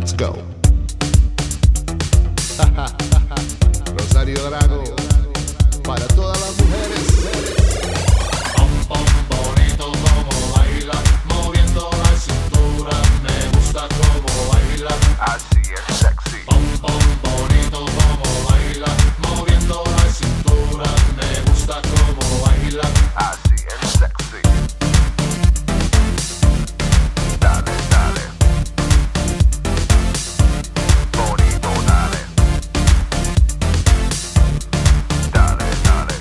Let's go. Rosario, Drago, para todas las mujeres. Bonito como baila, moviendo la cintura, me gusta como baila, así es sexy. bonito como baila, moviendo la cintura, me gusta como baila, Así es sexy. Dale, dale. Bonito, dale. Dale, dale.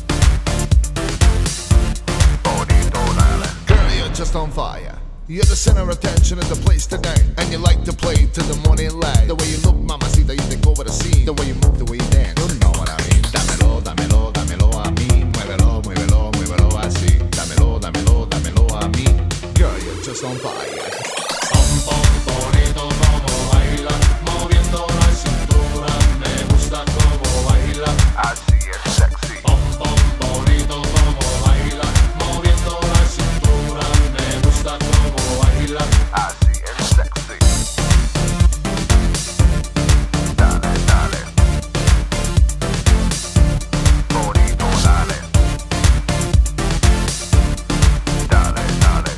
Bonito, dale. Girl, you're just on fire. You're the center of attention in the place tonight. And you like to play till the morning light. The way you look, mamacita, you take over the scene. The way you move, the way you dance, you know what I mean. Dámelo, dámelo, dámelo a mí. Muévelo, muévelo, muévelo así. Dámelo, dámelo, dámelo a mí. Girl, you're just on fire. bonito como baila, moviendo la cintura, me gusta como baila, Así es sexy. bonito como baila, moviendo la cintura, me gusta como baila. Así es sexy. Dale, dale. Bonito, dale. Dale, dale.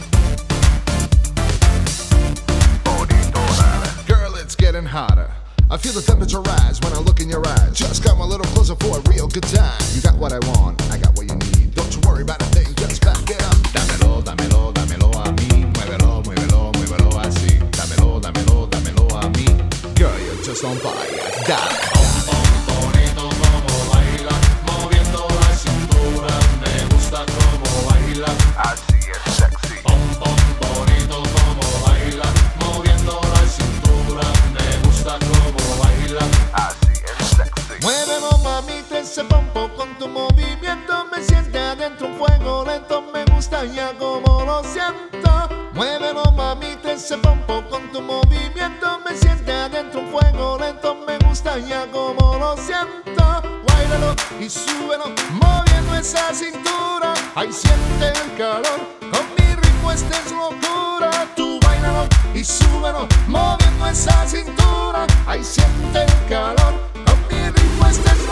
Bonito, dale. Girl, it's getting hotter. I feel the temperature rise when I look in your eyes. Just come a little closer for a real good time. You got what I want, I got what you need. Don't you worry about a thing, just back it up. Dámelo, dámelo, dámelo a mí. Muévelo, muévelo, muévelo así. Dámelo, dámelo, dámelo a mí. Girl, you're just on fire. Dale. Bonito como baila, moviendo la cintura, me gusta como baila. Así es sexy. Bonito como baila, moviendo la cintura, me gusta como baila. Así es sexy. Muévelo, mamita, ese pompo con tu movimiento me siente adentro un fuego lento, me gusta ya como lo siento. Muévelo, mamita, ese pompo con tu movimiento me siente adentro un fuego lento, me gusta ya como lo siento. Báilalo y súbelo, moviendo esa cintura. Ay, siente el calor, con mi ritmo esta es locura. Tú báilalo y súbelo, moviendo esa cintura. Ay, siente el calor, con mi ritmo esta es